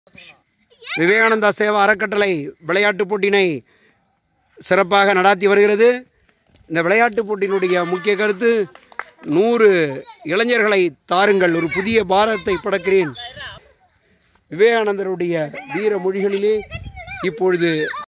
விவேகானந்தா சேவா அறக்கட்டளை விளையாட்டுப் போட்டியினை சிறப்பாக நடாத்தி வருகிறது. இந்த விளையாட்டுப் போட்டியினுடைய முக்கிய கருத்து 100 இளைஞர்களை தாருங்கள், ஒரு புதிய பாரதத்தை படைக்கிறேன். விவேகானந்தருடைய வீர மொழிகளிலே இப்பொழுது